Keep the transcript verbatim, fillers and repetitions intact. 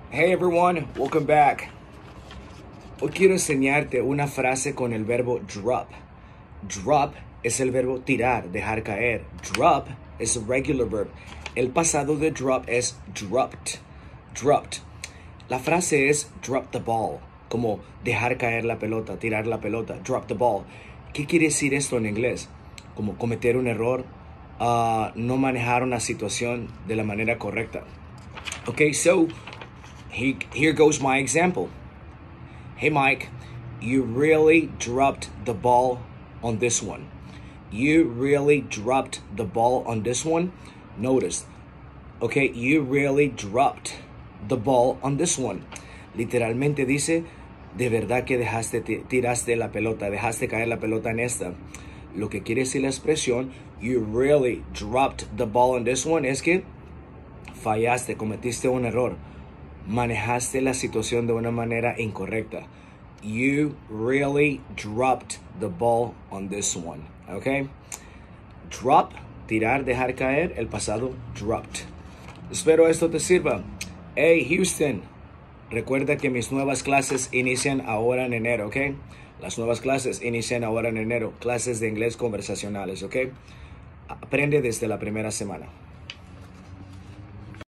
Hey everyone, welcome back. Hoy quiero enseñarte una frase con el verbo drop. Drop es el verbo tirar, dejar caer. Drop es a regular verb. El pasado de drop es dropped. Dropped. La frase es drop the ball, como dejar caer la pelota, tirar la pelota. Drop the ball. ¿Qué quiere decir esto en inglés? Como cometer un error, uh, no manejar una situación de la manera correcta. Okay, so he, here goes my example. Hey Mike, you really dropped the ball on this one. You really dropped the ball on this one. Notice, okay, you really dropped the ball on this one. Literalmente dice, de verdad que dejaste, tiraste la pelota, dejaste caer la pelota en esta. Lo que quiere decir la expresión, you really dropped the ball on this one, es que fallaste, cometiste un error. Manejaste la situación de una manera incorrecta. You really dropped the ball on this one. Okay? Drop, tirar, dejar caer. El pasado, dropped. Espero esto te sirva. Hey, Houston. Recuerda que mis nuevas clases inician ahora en enero, ¿ok? Las nuevas clases inician ahora en enero. Clases de inglés conversacionales, ¿ok? Aprende desde la primera semana.